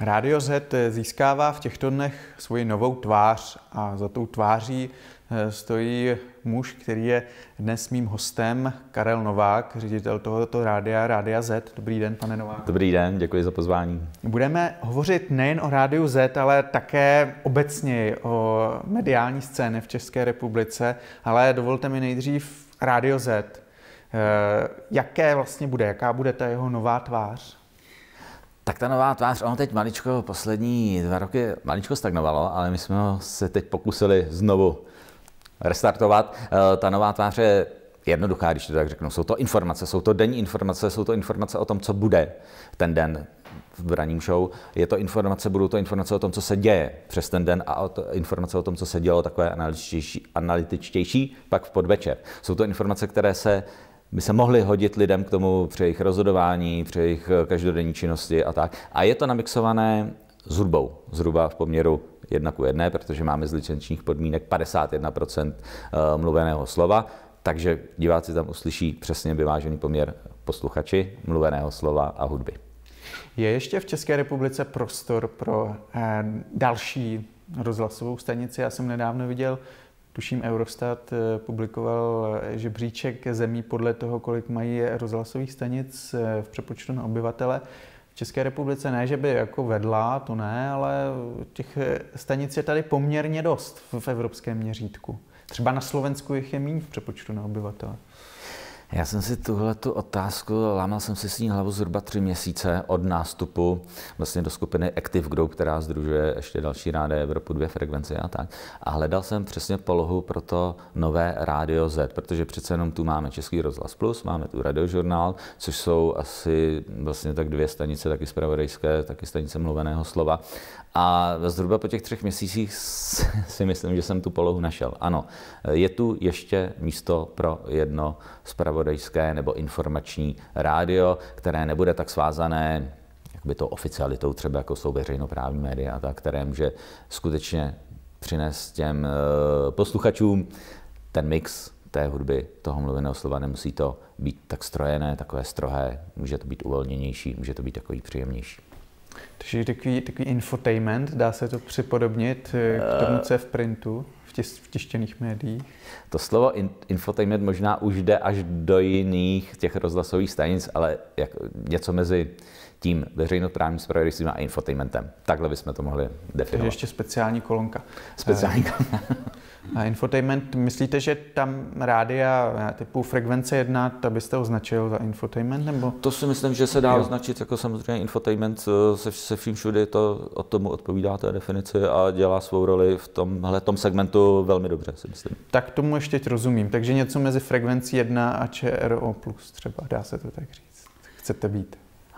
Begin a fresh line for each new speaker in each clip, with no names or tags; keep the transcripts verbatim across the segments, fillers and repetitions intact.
Rádio Z získává v těchto dnech svoji novou tvář a za tou tváří stojí muž, který je dnes mým hostem, Karel Novák, ředitel tohoto rádia, Rádia Z. Dobrý den, pane Novák.
Dobrý den, děkuji za pozvání.
Budeme hovořit nejen o Rádiu Z, ale také obecně o mediální scéně v České republice, ale dovolte mi nejdřív Rádio Z. Jaké vlastně bude, jaká bude ta jeho nová tvář?
Tak ta nová tvář, ono teď maličko, poslední dva roky maličko stagnovalo, ale my jsme se teď pokusili znovu restartovat. Ta nová tvář je jednoduchá, když to tak řeknu. Jsou to informace, jsou to denní informace, jsou to informace o tom, co bude ten den v ranním show. Je to informace, budou to informace o tom, co se děje přes ten den a o to, informace o tom, co se dělo, takové analytičtější, analytičtější pak v podvečer. Jsou to informace, které se by se mohly hodit lidem k tomu při jejich rozhodování, při jejich každodenní činnosti a tak. A je to namixované s hudbou, zhruba v poměru jedna ku jedné, protože máme z licenčních podmínek padesát jedna procent mluveného slova, takže diváci tam uslyší přesně vyvážený poměr posluchači, mluveného slova a hudby.
Je ještě v České republice prostor pro eh, další rozhlasovou stanici? Já jsem nedávno viděl, tuším, Eurostat publikoval žebříček zemí podle toho, kolik mají rozhlasových stanic v přepočtu na obyvatele. V České republice ne, že by jako vedla, to ne, ale těch stanic je tady poměrně dost v evropském měřítku. Třeba na Slovensku jich je méně v přepočtu na obyvatele.
Já jsem si tuhletu otázku, lámal jsem si s ní hlavu zhruba tři měsíce od nástupu vlastně do skupiny Active Group, která sdružuje ještě další rádia Evropu, dvě frekvence a tak. A hledal jsem přesně polohu pro to nové Rádio Z, protože přece jenom tu máme Český rozhlas plus, máme tu Radiožurnál, což jsou asi vlastně tak dvě stanice, taky zpravodajské, taky stanice mluveného slova. A zhruba po těch třech měsících si myslím, že jsem tu polohu našel. Ano, je tu ještě místo pro jedno zpravodajské nebo informační rádio, které nebude tak svázané jakoby tou oficialitou, třeba jako jsou veřejnoprávní média, tak, které může skutečně přinést těm posluchačům ten mix té hudby, toho mluveného slova. Nemusí to být tak strojené, takové strohé, může to být uvolněnější, může to být takový příjemnější.
Takže takový, takový infotainment, dá se to připodobnit k tomu, co je v printu, v, tis, v tištěných médiích?
To slovo in, infotainment možná už jde až do jiných těch rozhlasových stanic, ale jak, něco mezi tím veřejnoprávním zpravodajstvím a infotainmentem. Takhle bychom to mohli definovat.
Takže ještě speciální kolonka.
Speciální kolonka.
A infotainment, myslíte, že tam rádia typu frekvence jedna, to byste označil za infotainment? Nebo?
To si myslím, že se dá jo. označit jako samozřejmě infotainment se, se vším všudy, to od tomu odpovídá té definici a dělá svou roli v tomhle tom segmentu velmi dobře, si myslím.
Tak tomu ještě teď rozumím. Takže něco mezi frekvencí jedna a ČRO plus třeba, dá se to tak říct. Chcete být?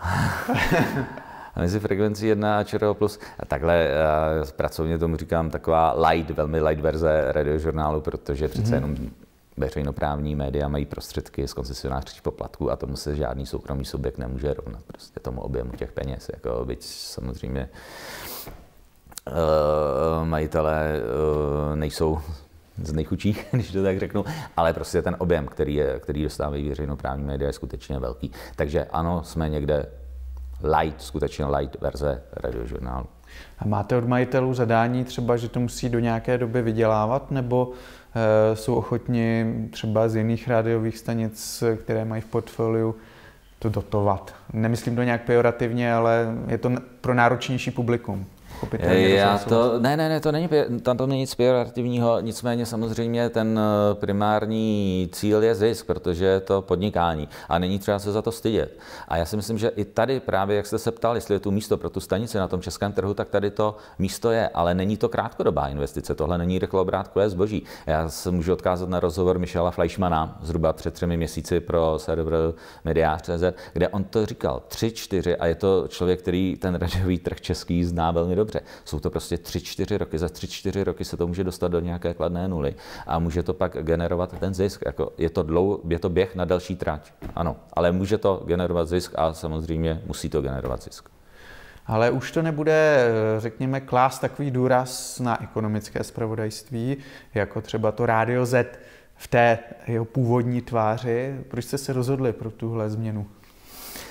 A mezi frekvencí jedna a ČRO plus, a takhle uh, pracovně tomu říkám taková light, velmi light verze Radiožurnálu, protože přece jenom veřejnoprávní média mají prostředky z koncesionářských poplatků a tomu se žádný soukromý subjekt nemůže rovnat prostě tomu objemu těch peněz. Jako, byť samozřejmě uh, majitelé uh, nejsou z nejchudších, když to tak řeknu, ale prostě ten objem, který, je, který dostávají veřejnoprávní média, je skutečně velký. Takže ano, jsme někde light, skutečně light verze Radiožurnálu.
A máte od majitelů zadání třeba, že to musí do nějaké doby vydělávat, nebo e, jsou ochotni třeba z jiných rádiových stanic, které mají v portfoliu, to dotovat? Nemyslím to nějak pejorativně, ale je to pro náročnější publikum.
Já to, ne, ne, ne, to není, tam to není nic pejorativního, nicméně samozřejmě ten primární cíl je zisk, protože je to podnikání a není třeba se za to stydět. A já si myslím, že i tady právě, jak jste se ptal, jestli je tu místo pro tu stanici na tom českém trhu, tak tady to místo je, ale není to krátkodobá investice, tohle není rychloobrátkové zboží. Já se můžu odkázat na rozhovor Michaela Fleischmana zhruba před třemi měsíci pro server Mediář tečka cé zet, kde on to říkal tři, čtyři a je to člověk, který ten rádiový trh český zná velmi dobře. Jsou to prostě tři, čtyři roky, za tři, čtyři roky se to může dostat do nějaké kladné nuly a může to pak generovat ten zisk. Jako je, to dlou, je to běh na delší trať, ano, ale může to generovat zisk a samozřejmě musí to generovat zisk.
Ale už to nebude, řekněme, klást takový důraz na ekonomické zpravodajství, jako třeba to Rádio Z v té jeho původní tváři. Proč jste se rozhodli pro tuhle změnu?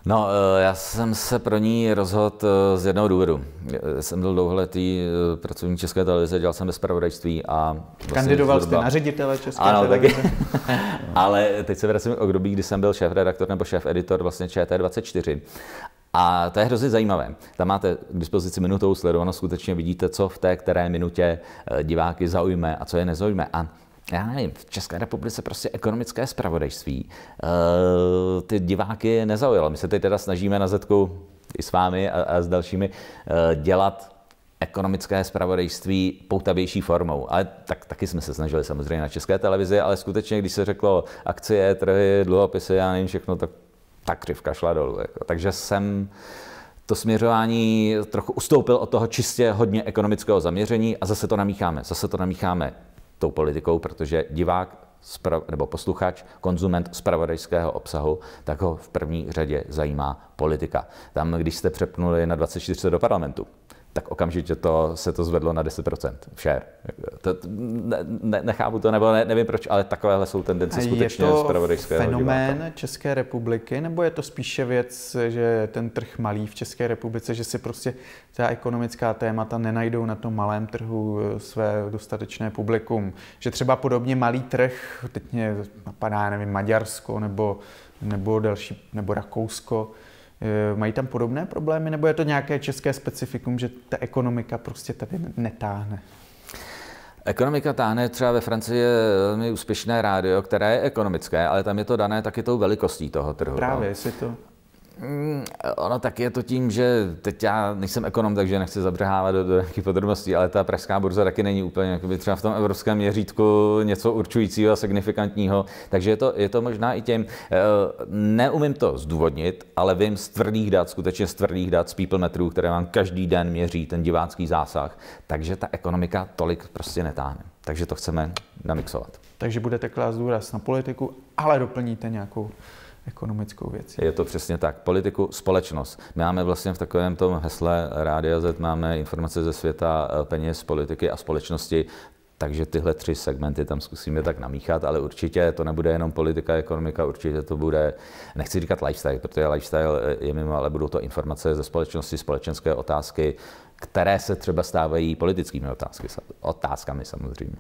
No, já jsem se pro ní rozhodl z jednoho důvodu. Jsem byl dlouholetý pracovník České televize, dělal jsem ve zpravodajství a... Vlastně
kandidoval jste
zhruba...
na ředitele České
ano,
televize?
Taky. Ale teď se vracím k období, kdy jsem byl šéf-redaktor nebo šéf-editor vlastně Č T dvacet čtyři. A to je hrozně zajímavé. Tam máte k dispozici minutovou sledovanost, skutečně vidíte, co v té které minutě diváky zaujme a co je nezaujme. A já nevím, v České republice prostě ekonomické zpravodajství uh, ty diváky nezaujalo. My se teď teda snažíme na Zetku i s vámi a, a s dalšími uh, dělat ekonomické zpravodajství poutavější formou. Ale tak, taky jsme se snažili samozřejmě na České televizi, ale skutečně, když se řeklo akcie, trhy, dluhopisy, já nevím všechno, tak ta křivka šla dolů. Jako. Takže jsem to směřování trochu ustoupil od toho čistě hodně ekonomického zaměření a zase to namícháme. Zase to namícháme tou politikou, protože divák nebo posluchač, konzument zpravodajského obsahu, tak ho v první řadě zajímá politika. Tam, když jste přepnuli na dvacet čtyři do parlamentu, tak okamžitě to, se to zvedlo na deset procent share. To, ne, ne, nechápu to, nebo ne, nevím proč, ale takovéhle jsou tendence skutečně zpravodajského diváka.
Je to fenomén České republiky, nebo je to spíše věc, že ten trh malý v České republice, že si prostě ta ekonomická témata nenajdou na tom malém trhu své dostatečné publikum? Že třeba podobně malý trh, teď mě napadá, nevím, Maďarsko nebo, nebo další, nebo Rakousko, mají tam podobné problémy, nebo je to nějaké české specifikum, že ta ekonomika prostě tady netáhne?
Ekonomika táhne, třeba ve Francii je velmi úspěšné rádio, které je ekonomické, ale tam je to dané taky tou velikostí toho trhu.
Právě, jestli to...
Mm, ono tak je to tím, že teď já nejsem ekonom, takže nechci zabřehávat do, do nějakých podrobností, ale ta pražská burza taky není úplně jakoby třeba v tom evropském měřítku něco určujícího a signifikantního, takže je to, je to možná i tím. Neumím to zdůvodnit, ale vím z tvrdých dat, skutečně z tvrdých dat, z Peoplemetrů, které vám každý den měří ten divácký zásah, takže ta ekonomika tolik prostě netáhne. Takže to chceme namixovat.
Takže budete klást důraz na politiku, ale doplníte nějakou ekonomickou věc.
Je to přesně tak. Politiku, společnost. My máme vlastně v takovém tom hesle Rádia Z máme informace ze světa peněz, politiky a společnosti, takže tyhle tři segmenty tam zkusíme tak namíchat, ale určitě to nebude jenom politika, ekonomika, určitě to bude, nechci říkat lifestyle, protože lifestyle je mimo, ale budou to informace ze společnosti, společenské otázky, které se třeba stávají politickými otázky, otázkami samozřejmě.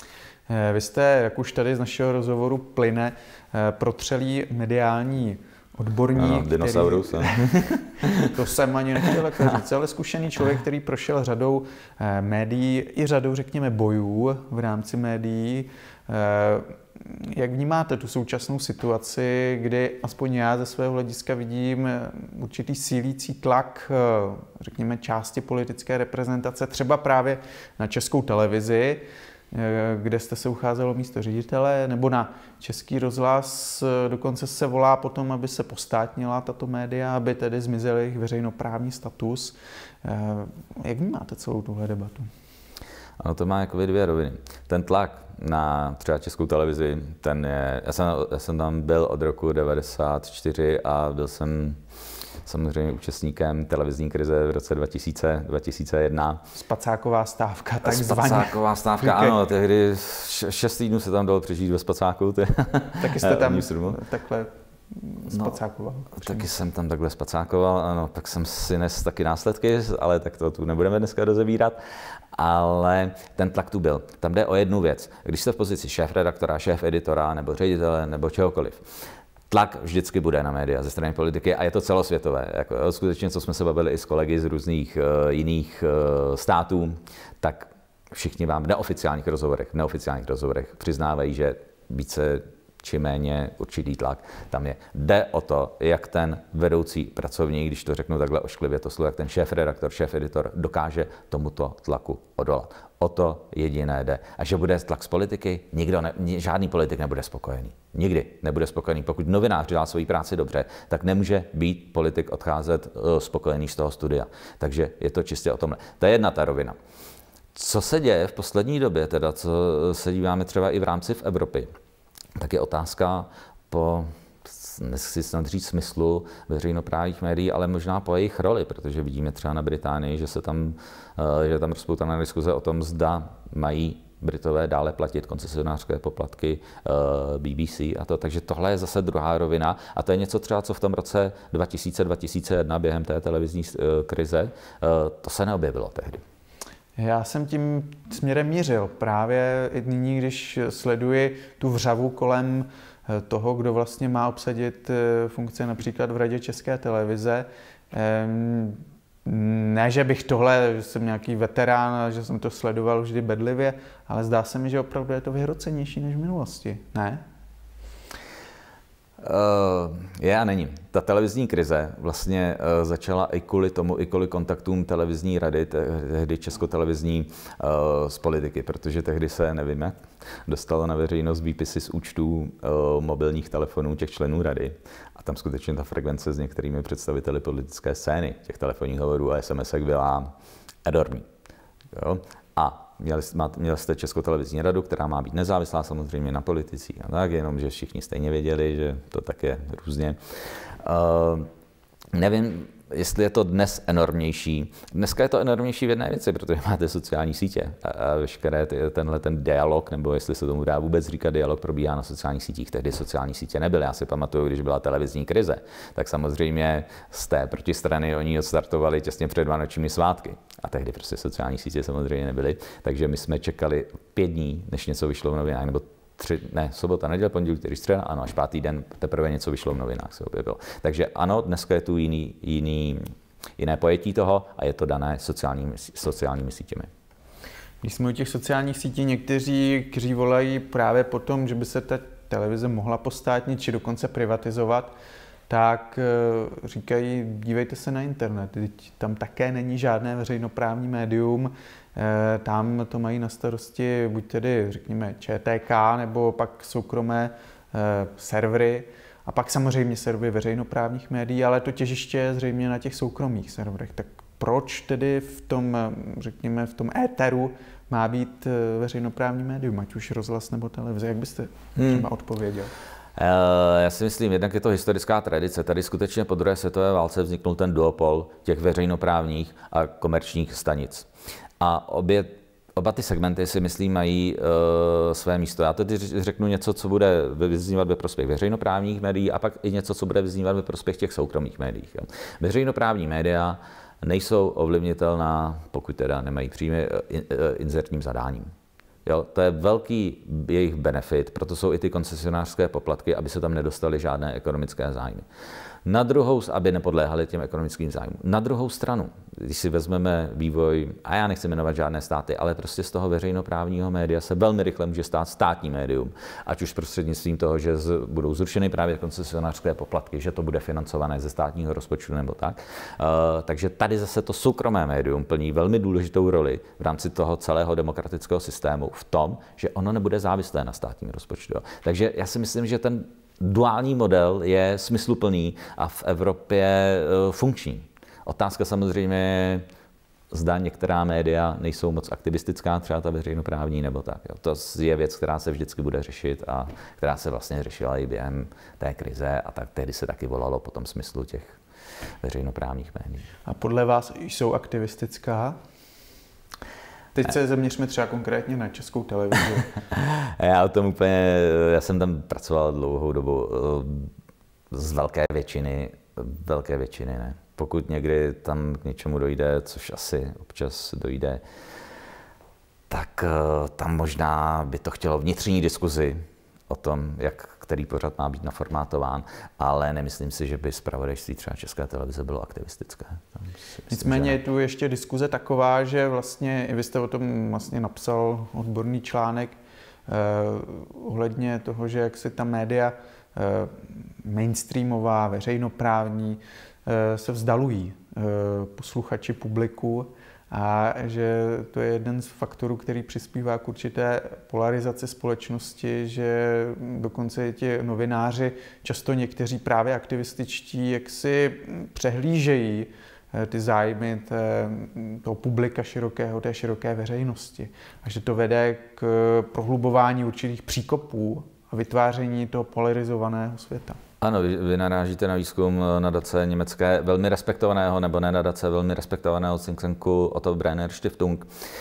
Vy jste, jak už tady z našeho rozhovoru plyne, protřelý mediální odborník,
ano, dinosaurus,
který... To jsem ani nechtěl říct, ale zkušený člověk, který prošel řadou médií i řadou, řekněme, bojů v rámci médií. Jak vnímáte tu současnou situaci, kdy aspoň já ze svého hlediska vidím určitý sílící tlak, řekněme, části politické reprezentace, třeba právě na Českou televizi, kde jste se ucházel o místo ředitele, nebo na Český rozhlas, dokonce se volá potom, aby se postátnila tato média, aby tedy zmizel jejich veřejnoprávní status. Jak vnímáte celou tuhle debatu?
Ano, to má jakoby dvě roviny. Ten tlak na třeba Českou televizi, ten je, já jsem, já jsem tam byl od roku devadesát čtyři a byl jsem samozřejmě účastníkem televizní krize v roce dva tisíce, dva tisíce jedna.
Spacáková stávka, takzvaně.
Spacáková stávka, ano, tehdy šest týdnů se tam dalo přežít ve spacáku.
Taky jste tam takhle spacákoval?
No, taky jsem tam takhle spacákoval, ano, tak jsem si nes taky následky, ale tak to tu nebudeme dneska rozebírat. Ale ten tlak tu byl. Tam jde o jednu věc. Když jste v pozici šéf-redaktora, šéf-editora nebo ředitele nebo čehokoliv, tlak vždycky bude na média ze strany politiky a je to celosvětové. Jako, skutečně, co jsme se bavili i s kolegy z různých uh, jiných uh, států, tak všichni vám v neoficiálních rozhovorech, v neoficiálních rozhovorech přiznávají, že více či méně určitý tlak tam je. Jde o to, jak ten vedoucí pracovník, když to řeknu takhle ošklivě, to slovo, jak ten šéf-redaktor, šéf-editor dokáže tomuto tlaku odolat. O to jediné jde. A že bude tlak z politiky, nikdo ne, žádný politik nebude spokojený. Nikdy nebude spokojený. Pokud novinář dělá svoji práci dobře, tak nemůže být politik odcházet uh, spokojený z toho studia. Takže je to čistě o tomhle. To je jedna ta rovina. Co se děje v poslední době, teda co se díváme třeba i v rámci v Evropy, tak je otázka po, nechci snad říct smyslu veřejnoprávních médií, ale možná po jejich roli, protože vidíme třeba na Británii, že se tam, že tam rozpoutaná diskuze o tom, zda mají Britové dále platit koncesionářské poplatky B B C a to. Takže tohle je zase druhá rovina a to je něco třeba, co v tom roce dva tisíce dva tisíce jedna během té televizní krize, to se neobjevilo tehdy.
Já jsem tím směrem mířil. Právě nyní, když sleduji tu vřavu kolem toho, kdo vlastně má obsadit funkce například v Radě České televize. Ne, že bych tohle, že jsem nějaký veterán, že jsem to sledoval vždy bedlivě, ale zdá se mi, že opravdu je to vyhrocenější než v minulosti. Ne?
Uh, je a není. Ta televizní krize vlastně uh, začala i kvůli tomu, i kvůli kontaktům televizní rady, tehdy českotelevizní uh, z politiky, protože tehdy se, nevím jak, dostalo na veřejnost výpisy z účtů uh, mobilních telefonů těch členů rady. A tam skutečně ta frekvence s některými představiteli politické scény, těch telefonních hovorů a es em esek byla enormní. Jo? A Měli, měli jste Českou televizní radu, která má být nezávislá samozřejmě na politicích, a tak, jenomže všichni stejně věděli, že to tak je různě. Uh, nevím, jestli je to dnes enormnější. Dneska je to enormnější v jedné věci, protože máte sociální sítě a, a veškeré ty, tenhle ten dialog, nebo jestli se tomu dá vůbec říkat dialog, probíhá na sociálních sítích. Tehdy sociální sítě nebyly. Já si pamatuju, když byla televizní krize, tak samozřejmě z té protistrany oni odstartovali těsně před vánočními svátky. A tehdy prostě sociální sítě samozřejmě nebyly. Takže my jsme čekali pět dní, než něco vyšlo v novinách, nebo Tři, ne, sobota, neděle, pondělí, úterý, středa, ano, až pátý den teprve něco vyšlo v novinách, se objevilo. Takže ano, dneska je tu jiný, jiný, jiné pojetí toho a je to dané sociálními, sociálními sítěmi.
Když jsme u těch sociálních sítí, někteří, kteří volají právě po tom, že by se ta televize mohla postátnit či dokonce privatizovat, tak říkají, dívejte se na internet, tam také není žádné veřejnoprávní médium, tam to mají na starosti buď tedy, řekněme, Č T K, nebo pak soukromé servery, a pak samozřejmě servery veřejnoprávních médií, ale to těžiště je zřejmě na těch soukromých serverech. Tak proč tedy v tom, řekněme, v tom éteru má být veřejnoprávní médium, ať už rozhlas nebo televize? Jak byste třeba hmm. odpověděl?
Já si myslím, jednak je to historická tradice. Tady skutečně po druhé světové válce vzniknul ten duopol těch veřejnoprávních a komerčních stanic. A obě, oba ty segmenty si myslím mají uh, své místo. Já tedy řeknu něco, co bude vyznívat ve prospěch veřejnoprávních médií a pak i něco, co bude vyznívat ve prospěch těch soukromých médií. Jo. Veřejnoprávní média nejsou ovlivnitelná, pokud teda nemají příjmy, inzertním zadáním. Jo, to je velký jejich benefit, proto jsou i ty koncesionářské poplatky, aby se tam nedostaly žádné ekonomické zájmy. Na druhou, aby nepodléhaly těm ekonomickým zájmům. Na druhou stranu, když si vezmeme vývoj, a já nechci jmenovat žádné státy, ale prostě z toho veřejnoprávního média se velmi rychle může stát státní médium, ať už prostřednictvím toho, že z, budou zrušeny právě koncesionářské poplatky, že to bude financované ze státního rozpočtu nebo tak. Uh, takže tady zase to soukromé médium plní velmi důležitou roli v rámci toho celého demokratického systému v tom, že ono nebude závislé na státním rozpočtu. Takže já si myslím, že ten duální model je smysluplný a v Evropě funkční. Otázka samozřejmě je, zda některá média nejsou moc aktivistická, třeba ta veřejnoprávní nebo tak. Jo. To je věc, která se vždycky bude řešit a která se vlastně řešila i během té krize a tak tehdy se taky volalo po tom smyslu těch veřejnoprávních médií.
A podle vás jsou aktivistická? Teď se zaměřme třeba konkrétně na Českou televizi.
Já o tom úplně, já jsem tam pracoval dlouhou dobu. Z velké většiny, velké většiny ne. Pokud někdy tam k něčemu dojde, což asi občas dojde, tak tam možná by to chtělo vnitřní diskuzi o tom, jak který pořad má být naformátován, ale nemyslím si, že by zpravodajství třeba České televize bylo aktivistické.
Nicméně je tu ještě diskuze taková, že vlastně, i vy jste o tom vlastně napsal odborný článek eh, ohledně toho, že jak se ta média eh, mainstreamová, veřejnoprávní eh, se vzdalují eh, posluchači, publiku, a že to je jeden z faktorů, který přispívá k určité polarizaci společnosti, že dokonce ti novináři, často někteří právě aktivističtí, jak si přehlížejí ty zájmy té, toho publika širokého, té široké veřejnosti. A že to vede k prohlubování určitých příkopů a vytváření toho polarizovaného světa.
Ano, vy, vy narážíte na výzkum nadace německé velmi respektovaného, nebo ne nadace velmi respektovaného think tanku Otto Brenner Stiftung.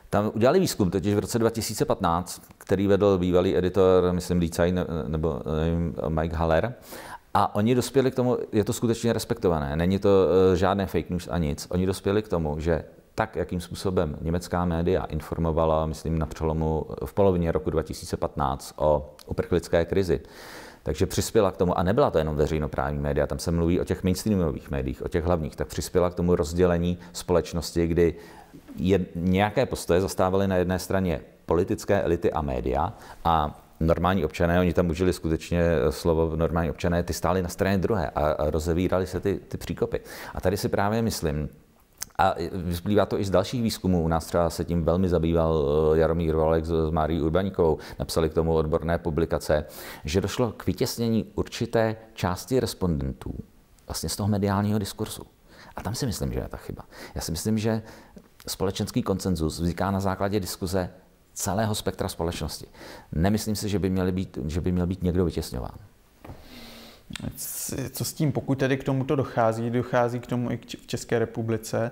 Tam udělali výzkum totiž v roce dva tisíce patnáct, který vedl bývalý editor, myslím Lícaj nebo nevím, Mike Haller. A oni dospěli k tomu, je to skutečně respektované, není to žádné fake news a nic. Oni dospěli k tomu, že tak, jakým způsobem německá média informovala, myslím na přelomu v polovině roku dva tisíce patnáct o uprchlické krizi, takže přispěla k tomu, a nebyla to jenom veřejnoprávní média, tam se mluví o těch mainstreamových médiích, o těch hlavních, tak přispěla k tomu rozdělení společnosti, kdy je, nějaké postoje zastávaly na jedné straně politické elity a média a normální občané, oni tam užili skutečně slovo normální občané, ty stáli na straně druhé a, a rozevírali se ty, ty příkopy. A tady si právě myslím, a vyplývá to i z dalších výzkumů, u nás třeba se tím velmi zabýval Jaromír Volek s Márií Urbaníkovou, napsali k tomu odborné publikace, že došlo k vytěsnění určité části respondentů vlastně z toho mediálního diskursu. A tam si myslím, že je ta chyba. Já si myslím, že společenský konsenzus vzniká na základě diskuze celého spektra společnosti. Nemyslím si, že by, měly být, že by měl být někdo vytěsňován.
Co s tím, pokud tedy k tomuto dochází, dochází k tomu i v České republice,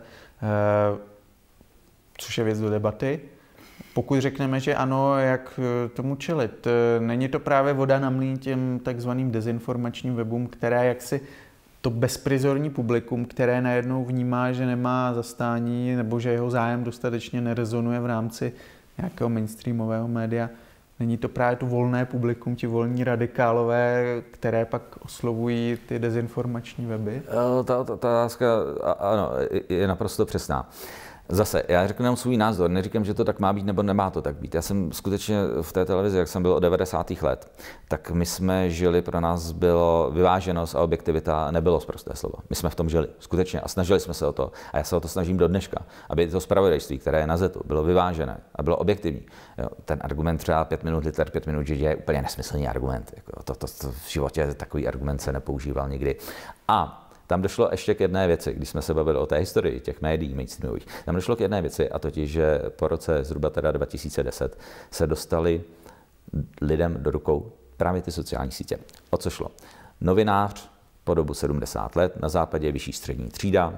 což je věc do debaty. Pokud řekneme, že ano, jak tomu čelit? Není to právě voda na mlýn těm takzvaným dezinformačním webům, které jaksi to bezprizorní publikum, které najednou vnímá, že nemá zastání nebo že jeho zájem dostatečně nerezonuje v rámci nějakého mainstreamového média. Není to právě to volné publikum, ti volní radikálové, které pak oslovují ty dezinformační weby?
Ta otázka ano, je naprosto přesná. Zase, já řeknu jenom svůj názor, neříkám, že to tak má být nebo nemá to tak být. Já jsem skutečně v té televizi, jak jsem byl od devadesátých let, tak my jsme žili, pro nás bylo vyváženost a objektivita, nebylo sprosté slovo. My jsme v tom žili, skutečně, a snažili jsme se o to. A já se o to snažím do dneška, aby to zpravodajství, které je na zetu, bylo vyvážené a bylo objektivní. Jo, ten argument třeba pět minut liter, pět minut židě je úplně nesmyslný argument. Jako to, to, to v životě takový argument se nepoužíval nikdy. A tam došlo ještě k jedné věci, když jsme se bavili o té historii těch médií mainstreamových. Tam došlo k jedné věci, a totiž, že po roce zhruba teda dva tisíce deset se dostali lidem do rukou právě ty sociální sítě. O co šlo? Novinář po dobu sedmdesát let, na západě vyšší střední třída,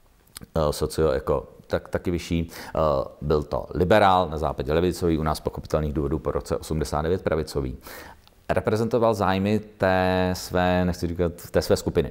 socioeko tak, taky vyšší, byl to liberál, na západě levicový, u nás pochopitelných důvodů po roce osmdesát devět pravicový. Reprezentoval zájmy té své, nechci říkat, té své skupiny.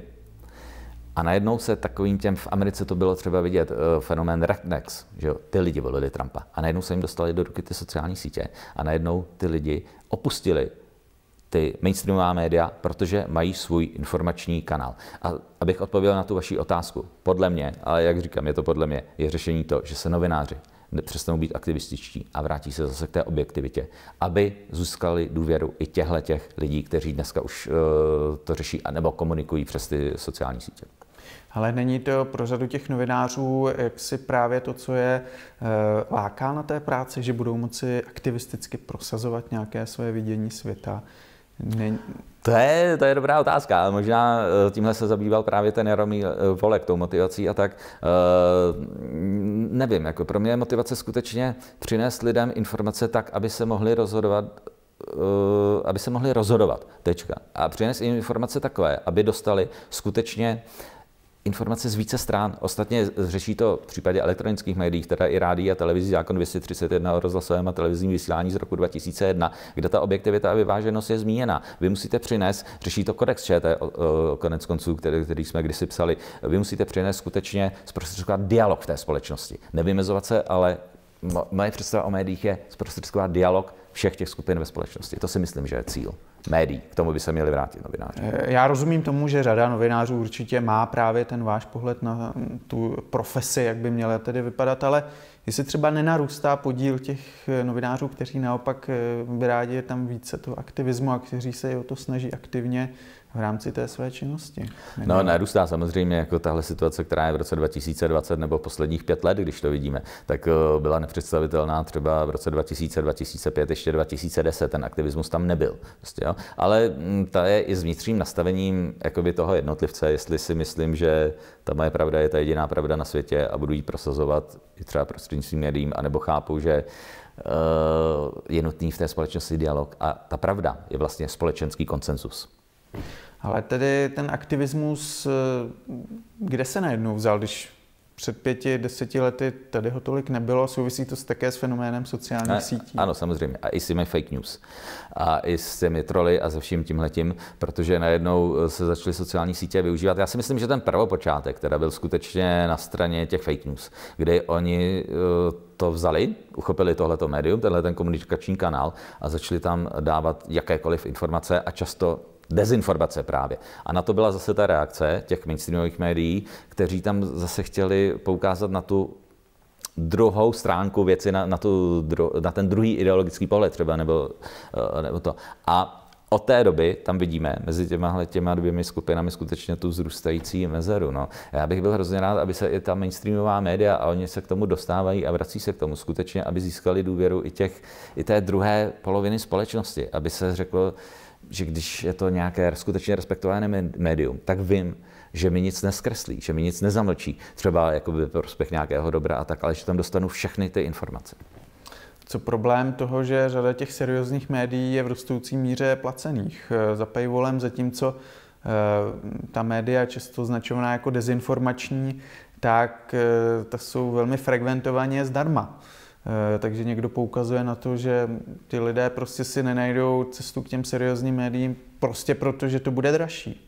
A najednou se takovým těm, v Americe to bylo třeba vidět, uh, fenomén rednecks, že jo, ty lidi volili Trumpa. A najednou se jim dostali do ruky ty sociální sítě a najednou ty lidi opustili ty mainstreamová média, protože mají svůj informační kanál. A abych odpověděl na tu vaši otázku, podle mě, ale jak říkám, je to podle mě, je řešení to, že se novináři přestanou být aktivističtí a vrátí se zase k té objektivitě, aby získali důvěru i těchto těch lidí, kteří dneska už uh, to řeší anebo komunikují přes ty sociální sítě.
Ale není to pro řadu těch novinářů jaksi právě to, co je uh, láká na té práci, že budou moci aktivisticky prosazovat nějaké své vidění světa? Není...
To je, to je dobrá otázka. Možná tímhle se zabýval právě ten Jaromír Volek, tou motivací a tak. Nevím, jako pro mě je motivace skutečně přinést lidem informace tak, aby se mohli rozhodovat, aby se mohli rozhodovat. Tečka. A přinést jim informace takové, aby dostali skutečně informace z více stran. Ostatně řeší to v případě elektronických médií, teda i rádií a televizí zákon dvě stě třicet jedna o rozhlasovém a televizním vysílání z roku dva tisíce jedna, kde ta objektivita a vyváženost je zmíněna. Vy musíte přinést, řeší to kodex ČT, konec konců, který, který jsme kdysi psali, vy musíte přinést skutečně zprostředkovat dialog v té společnosti. Nevymezovat se, ale moje představa o médiích je zprostředkovat dialog všech těch skupin ve společnosti. To si myslím, že je cíl médií. K tomu by se měli vrátit novináři.
Já rozumím tomu, že řada novinářů určitě má právě ten váš pohled na tu profesi, jak by měla tedy vypadat, ale jestli třeba nenarůstá podíl těch novinářů, kteří naopak by rádi je tam více toho aktivismu a kteří se i o to snaží aktivně v rámci té své činnosti.
No, narůstá samozřejmě, jako tahle situace, která je v roce dva tisíce dvacet nebo posledních pět let, když to vidíme, tak byla nepředstavitelná třeba v roce dva tisíce, dva tisíce pět, ještě dva tisíce deset, ten aktivismus tam nebyl. Prostě, jo? Ale ta je i s vnitřním nastavením jakoby toho jednotlivce, jestli si myslím, že ta moje pravda je ta jediná pravda na světě a budu ji prosazovat i třeba prostřednictvím médiím, anebo chápu, že je nutný v té společnosti dialog a ta pravda je vlastně společenský konsenzus.
Ale tedy ten aktivismus, kde se najednou vzal, když před pěti, deseti lety tady ho tolik nebylo. Souvisí to také s fenoménem sociálních
ne,
sítí.
Ano, samozřejmě. A i s těmi fake news. A i s těmi troly a se vším tímhletím, protože najednou se začaly sociální sítě využívat. Já si myslím, že ten prvopočátek teda byl skutečně na straně těch fake news, kdy oni to vzali, uchopili tohleto médium, tenhle ten komunikační kanál a začali tam dávat jakékoliv informace a často dezinformace právě. A na to byla zase ta reakce těch mainstreamových médií, kteří tam zase chtěli poukázat na tu druhou stránku věci, na, na, tu, na ten druhý ideologický pohled třeba, nebo, nebo to. A od té doby tam vidíme mezi těma, těma dvěmi skupinami skutečně tu vzrůstající mezeru. No. Já bych byl hrozně rád, aby se i ta mainstreamová média, a oni se k tomu dostávají a vrací se k tomu skutečně, aby získali důvěru i, těch, i té druhé poloviny společnosti, aby se řeklo, že když je to nějaké skutečně respektované médium, tak vím, že mi nic neskreslí, že mi nic nezamlčí, třeba jakoby prospěch nějakého dobra a tak, ale že tam dostanu všechny ty informace.
Co problém toho, že řada těch seriózních médií je v rostoucí míře placených za paywallem, zatímco ta média často označovaná jako dezinformační, tak ta jsou velmi frekventovaně zdarma. Takže někdo poukazuje na to, že ty lidé prostě si nenajdou cestu k těm seriózním médiím prostě proto, že to bude dražší.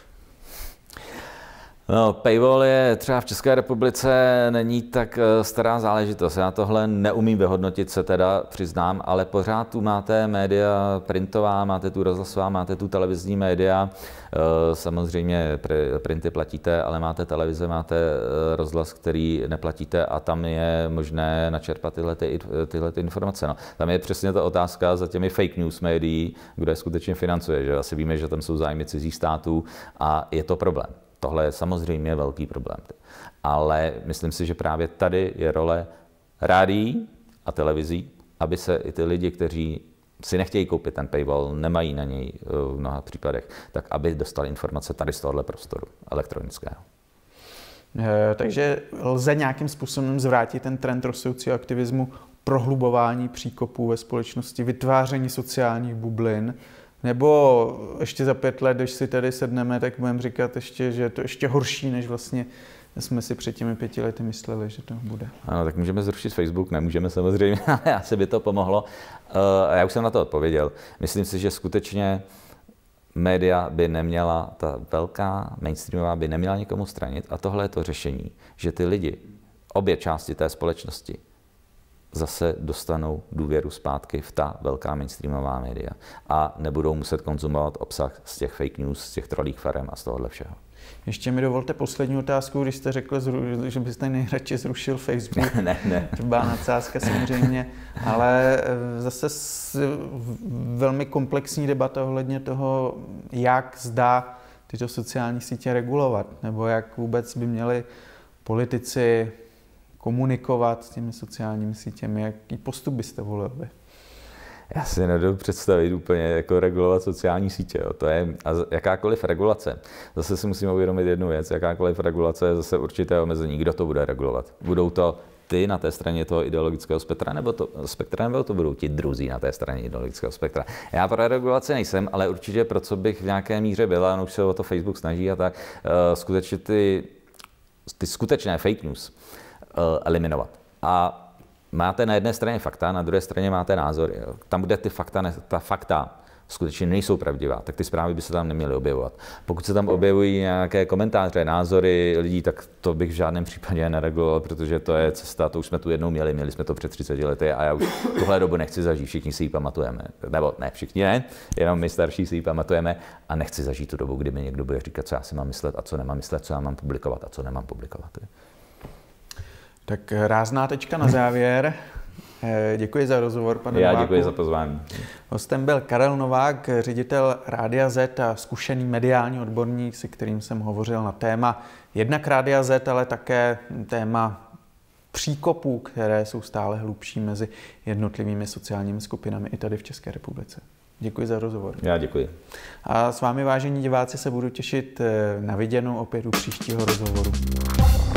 No, paywall je třeba v České republice není tak stará záležitost. Já tohle neumím vyhodnotit, se teda přiznám, ale pořád tu máte média printová, máte tu rozhlasová, máte tu televizní média. Samozřejmě printy platíte, ale máte televize, máte rozhlas, který neplatíte a tam je možné načerpat tyhle, ty, tyhle ty informace. No, tam je přesně ta otázka za těmi fake news médií, kdo je skutečně financuje. Že? Asi víme, že tam jsou zájmy cizích států a je to problém. Tohle je samozřejmě velký problém. Ale myslím si, že právě tady je role rádií a televizí, aby se i ty lidi, kteří si nechtějí koupit ten paywall, nemají na něj v mnoha případech, tak aby dostali informace tady z tohohle prostoru elektronického.
E, takže lze nějakým způsobem zvrátit ten trend rostoucího aktivismu, prohlubování příkopů ve společnosti, vytváření sociálních bublin, nebo ještě za pět let, když si tady sedneme, tak budeme říkat ještě, že je to ještě horší, než vlastně jsme si před těmi pěti lety mysleli, že to bude.
Ano, tak můžeme zrušit Facebook, nemůžeme samozřejmě, ale asi by to pomohlo. Já už jsem na to odpověděl. Myslím si, že skutečně média by neměla, ta velká mainstreamová by neměla nikomu stranit a tohle je to řešení, že ty lidi, obě části té společnosti, zase dostanou důvěru zpátky v ta velká mainstreamová média a nebudou muset konzumovat obsah z těch fake news, z těch trolích farem a z tohohle všeho.
Ještě mi dovolte poslední otázku, když jste řekl, že byste nejradši zrušil Facebook.
ne, ne.
To byla nadsázka samozřejmě, ale zase velmi komplexní debata ohledně toho, jak zda tyto sociální sítě regulovat, nebo jak vůbec by měli politici komunikovat s těmi sociálními sítěmi, jaký postup byste volili vy?
Já si nedovedu představit úplně jako regulovat sociální sítě. Jo. To je a jakákoliv regulace. Zase si musíme uvědomit jednu věc. Jakákoliv regulace je zase určité omezení. Kdo to bude regulovat? Budou to ty na té straně toho ideologického spektra, nebo to, spektra, nebo to budou ti druzí na té straně ideologického spektra? Já pro regulaci nejsem, ale určitě pro co bych v nějaké míře byla, no už se o to Facebook snaží a tak, uh, skutečně ty, ty skutečné fake news uh, eliminovat. A máte na jedné straně fakta, na druhé straně máte názory. Tam, kde ty fakta, ta fakta skutečně nejsou pravdivá, tak ty zprávy by se tam neměly objevovat. Pokud se tam objevují nějaké komentáře, názory lidí, tak to bych v žádném případě nereguloval, protože to je cesta, to už jsme tu jednou měli, měli jsme to před třiceti lety a já už tuhle dobu nechci zažít, všichni si ji pamatujeme. Nebo ne, všichni ne, jenom my starší si ji pamatujeme a nechci zažít tu dobu, kdy mi někdo bude říkat, co já si mám myslet a co nemám myslet, co já mám publikovat a co nemám publikovat.
Tak rázná tečka na závěr. Děkuji za rozhovor, pane
Já
Nováku.
děkuji za pozvání.
Hostem byl Karel Novák, ředitel Rádia Z a zkušený mediální odborník, se kterým jsem hovořil na téma jednak Rádia Z, ale také téma příkopů, které jsou stále hlubší mezi jednotlivými sociálními skupinami i tady v České republice. Děkuji za rozhovor.
Já děkuji.
A s vámi, vážení diváci, se budu těšit na viděnou opět u příštího rozhovoru.